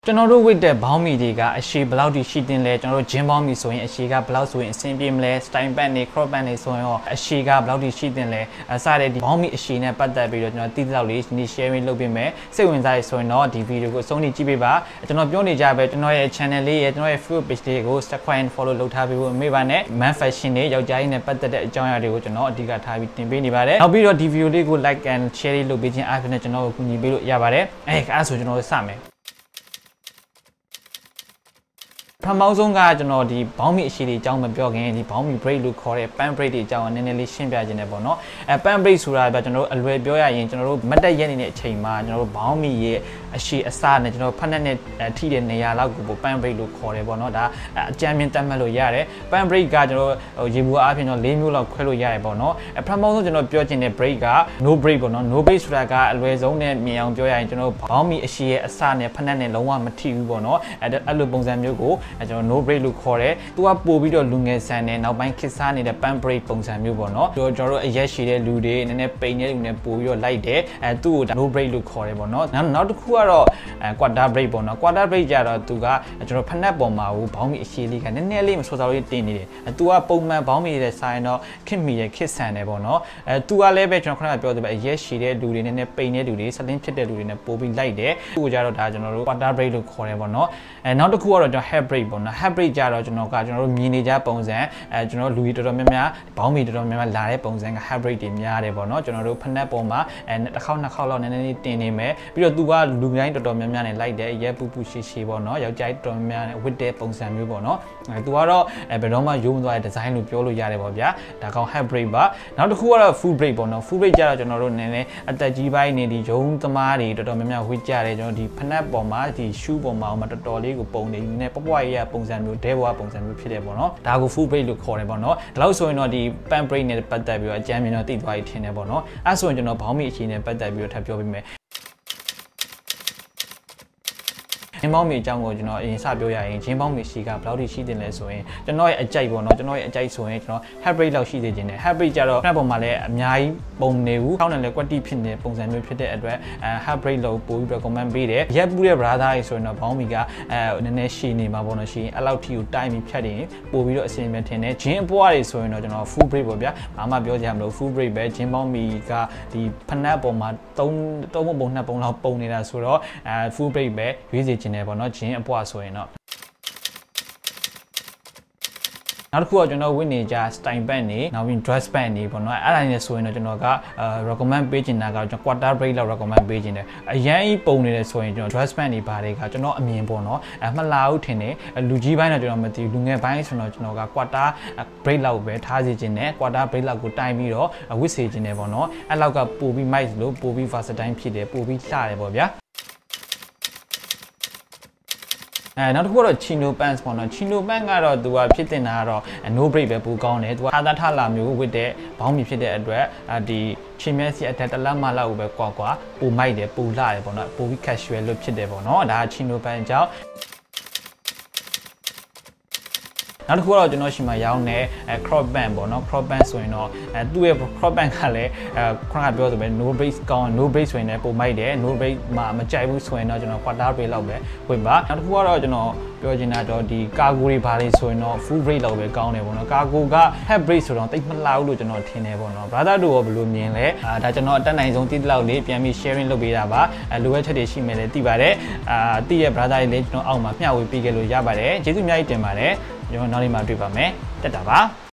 ကျွန်တော်တို့ဝတ်တဲ့ဘောင်းမီတွေကအရှည်ဘလောက်ထိရှိတင်လဲကျွန်တော်တို့ဂျင်းဘောင်းမီဆိုရင်အရှည်ကဘလောက်ဆိုရင်အဆင်ပြေမလဲစတိုင်ပတ်နေ crop band နေဆိုရင်ရောအရှည်ကဘလောက်ထိရှိတင်လဲစတဲ့ဒီဘောင်းမီအရှည်နဲ့ပတ်သက်ပြီးတော့ကျွန်တော်တိတိလောက်လေးဒီ sharing လုပ်ပေးမယ်စိတ်ဝင်စားရဆိုရင်တော့ဒီ video ကိုအဆုံးထိကြည့်ပေးပါကျွန်တော်ပြောနေကြပဲကျွန်တော်ရဲ့ channel လေးရဲ့ကျွန်တော်ရဲ့ Facebook page လေးကို subscribe and follow လုပ်ထားပေးဖို့မေ့ပါနဲ့ man fashion တွေယောက်ျားကြီးနဲ့ပတ်သက်တဲ့အကြောင်းအရာတွေကိုကျွန်တော်အဓိကထားပြီးတင်ပေးနေပါတယ်နောက်ပြီးတော့ဒီ video လေးကို like and share လုပ်ပေးခြင်းအားဖြင့်ကျွန်တော်ကိုကူညီပေးလို့ရပါတယ်အဲ့ဒါဆိုကျွန်တော်စမယ်ပထမဆုံးကကျွန်တော်ဒီဘောင်းမီအရှိတွေအကြောင်းမပြောခင်ဒီဘောင်းမီ break လို့ခေါ်တဲ့ pan break တွေအကြောင်းနည်းနည်းလေးရှင်းပြခြင်းနဲ့ပေါ့နော်pan break ဆိုတာကကျွန်တော်တို့အလွယ်ပြောရရင်ကျွန်တော်တို့မတ်တက်ရက်နေတဲ့အချိန်မှာကျွန်တော်တို့ဘောင်းမီရဲ့အရှိအစနဲ့ကျွန်တော်ဖက်နဲ့ထိတဲ့နေရာလောက်ကို pan break လို့ခေါ်တယ်ပေါ့နော်ဒါအကြမ်းမြင်တတ်မှတ်လို့ရတယ် pan break ကကျွန်တော်ရေဘူးအားဖြင့်တော့၄မျိုးလောက်ခွဲလို့ရတယ်ပေါ့နော်ပထမဆုံးကျွန်တော်ပြောချင်တဲ့ break က no break ပေါ့နော် no break ဆိုတာကအလွယ်ဆုံးနဲ့မြင်အောင်ပြောရရင်ကျွန်တော်ဘောင်းမီအရှိရဲ့အစနဲ့ဖက်နဲ့လုံးဝမထိဘူးပေါ့နော်အဲ့လိုပုံစံမျိုးကိုကျွန်တော် no break လို့ခေါ်တယ်သူကပို့ပြီးတော့လူငယ်ဆန်နဲ့နောက်ပိုင်းခစ်စားနေတဲ့ pan break ပုံစံမျိုးပေါ့နော်ကျွန်တော်တို့အရက်ရှည်တဲ့လူတွေနည်းနည်းပိန်တဲ့လူနဲ့ပို့ပြီးတော့လိုက်တယ်သူ့ကို no break လို့ခေါ်တယ်ပေါ့နော်နောက်တစ်ခုကတော့quarter break ပေါ့နော် quarter break ကြတော့သူကကျွန်တော်ဖက်နှက်ပေါ်မှာဘောင်းမီအရှည်လေးကနည်းနည်းလေးမစောစောလေးတင်နေတယ်သူကပုံမှန်ဘောင်းမီတဲ့ဆိုင်တော့ခစ်မီရဲ့ခစ်ဆန်တယ်ပေါ့နော်သူကလည်းပဲကျွန်တော်ခဏပြောသလိုပဲအရက်ရှည်တဲ့လူတွေနည်းနည်းပိန်တဲ့လူတွေဆလင်းဖြစ်တဲ့လူတွေနဲ့ပို့ပြီးလိုက်တယ်သူ့ကိုကြတော့ဒါကျွန်တော်တို့ quarter break လို့ခေါ်တယ်ပေါ့နော်နောက်တစ်ခုကတော့ကျွန်တော် half break ပေါ့နော် half break ကြတော့ကျွန်တော်တို့မြင်နေကြပုံစံကျွန်တော်လူကြီးတော်တော်များများဘောင်းမီတော်တော်များများလာတဲ့ပုံစံက half break တွေများတယ်ပေါ့နော်ကျွန်တော်တို့ဖက်နှက်ပေါ်မှာတစ်ခေါက်နှစ်ခေါက်လောက်နည်းနည်းလေးတင်နေမယ်ပြီးတော့သူကလူတိုင်းတော်တော်များများနဲ့လိုက်တယ်ရဲပူပူရှည်ရှည်ပေါ့နော်ယောက်ျားတော်တော်များများနဲ့ဝတ်တဲ့ပုံစံမျိုးပေါ့နော်သူကတော့ဘယ်တော့မှရုံးမသွားတဲ့ဒီဇိုင်းလို့ပြောလို့ရတယ်ပေါ့ဗျာဒါကောင် half break ပါနောက်တစ်ခုကတော့ full break ပေါ့နော် full break ကြတော့ကျွန်တော်တို့နည်းနည်းအသက်ကြီးပိုင်းနေဒီရုံးသမားတွေတော်တော်များများဝတ်ကြတယ်ကျွန်တော်ဒီဖက်နှက်ပေါ်မှာဒီ shoe ပေါ်မှာတော်တော်လေးကိုပုံနေနေပွားရပုံစံမျိုးဒဲဘွားပုံစံမျိုးဖြစ်တယ်ပေါ့နော်ဒါကို full break လို့ခေါ်တယ်ပေါ့နော်ဒါလို့ဆိုရင်တော့ဒီ pan break နဲ့ပတ်သက်ပြီးတော့အကြမ်းမြင်တော့သိသွားပြီထင်တယ်ပေါ့နော်အဲဆိုရင်ကျွန်တော်ဘောင်းမီအခြေအနေပတ်သက်ပြီးတော့ထပ်ပြောပေးမယ်ဂျင်းဘောင်းမီအကြောင်းကိုကျွန်တော်အရင်စပြောရရင်ဂျင်းဘောင်းမီရှိကဘယ်လောက်ထိရှိတင်လဲဆိုရင်ကျွန်တော်ရဲ့အကြိုက်ပေါ့နော်ကျွန်တော်ရဲ့အကြိုက်ဆိုရင်ကျွန်တော် half break လောက်ရှိသေးခြင်းနဲ့ half break ကြတော့ဖက်ပေါ်မှာလည်းအများကြီးပုံနေဘူးထောက်နဲ့လည်း quality ဖြစ်နေတဲ့ပုံစံမျိုးဖြစ်တဲ့အတွက်half break လောက်ပို့ပြီး recommend ပေးတယ်ရက်ပူးတဲ့ brother တွေဆိုရင်တော့ဘောင်းမီကနည်းနည်းရှည်နေမှာပေါ့နော်ရှည်အဲ့လောက်ထိကိုတိုင်းပြီးဖြတ်ရင်ပို့ပြီးတော့အဆင်ပြေထင်တယ်ဂျင်းအပွားတွေဆိုရင်တော့ကျွန်တော် full break ပေါ့ဗျာဘာမှပြောကြမလို့ full break ပဲဂျင်းဘောင်းမီကဒီဖက်နှက်ပေါ်မှာ3ပုံ2ပုံလောက်ပုံနေတာဆိုတော့full break ပဲရွေးစေချင်တယ်ပေါ့နော်ဂျင်းအပွားဆိုရင်တော့နောက်တစ်ခုကကျွန်တော်ဝတ်နေကြ style band နေနောက်ပြီး dress band နေပေါ့နော်အဲ့ဒါနဲ့ဆိုရင်တော့ကျွန်တော်ကrecommend ပေးချင်တာကကျွန်တော် quarter break လောက် recommend ပေးချင်တယ်အရန်ကြီးပုံနေတယ်ဆိုရင်ကျွန်တော် dress band နေပါတယ်ကကျွန်တော်အမြင်ပေါ့နော်မလာဘူးထင်တယ်လူကြီးပိုင်းတော့ကျွန်တော်မသိဘူးလူငယ်ပိုင်းဆိုတော့ကျွန်တော်က quarter break လောက်ပဲထားစီချင်တယ် quarter break လောက်ကိုတိုင်းပြီးတော့ဝတ်စေချင်တယ်ပေါ့နော်အဲ့လောက်ကပို့ပြီး mic လို့ပို့ပြီး versatile ဖြစ်တယ်ပို့ပြီးလှတယ်ပေါ့ဗျာနောက်တစ်ခုကတော့ chino pants ပေါ့နော် chino pants ကတော့သူကဖြစ်တင်တာကတော့ no break ပဲပိုကောင်းတယ်သူကအာသာထလာမျိုးဝတ်တဲ့ဘောင်းမီဖြစ်တဲ့အတွက်ဒီချင်းမျက်စိအထက်တလက်မလောက်ပဲကွာပိုမိုက်တယ်ပိုလှတယ်ပေါ့နော်ပိုပြီး casual လို့ဖြစ်တယ်ပေါ့နော်ဒါ chino pants ကြောင့်နောက်တစ်ခုကတော့ကျွန်တော်ရှိမှရောင်းတဲ့ crop band ပေါ့နော် crop band ဆိုရင်တော့သူ့ရဲ့ crop band ကလည်းခုနကပြောသလိုပဲ no break ကောင်း no break ဆိုရင်လည်းပုံမိုက်တယ် no break မှာမကြိုက်ဘူးဆိုရင်တော့ကျွန်တော် quarter break လောက်ပဲဝင်ပါနောက်တစ်ခုကတော့ကျွန်တော်ပြောချင်တာတော့ဒီ cargo တွေဘာလေးဆိုရင်တော့ full break လောက်ပဲကောင်းတယ်ပေါ့နော် cargo က half break ဆိုတော့တိတ်မလှဘူးလို့ကျွန်တော်ထင်တယ်ပေါ့နော် brother တို့ရောဘယ်လိုမြင်လဲဒါကျွန်တော်အတက်နိုင်ဆုံးတိတိလောက်လေးပြန်ပြီး sharing လုပ်ပေးတာပါလိုအပ်ချက်တွေရှိမယ်လေသိပါတယ်တိရဲ့ brother တွေလည်းကျွန်တော်အောက်မှာမျှဝေပေးခဲ့လို့ရပါတယ်ကျေးဇူးအများကြီးတင်ပါတယ်ကျွန်တော်နောက်နေ့မှတွေ့ပါမယ်တက်တာပါ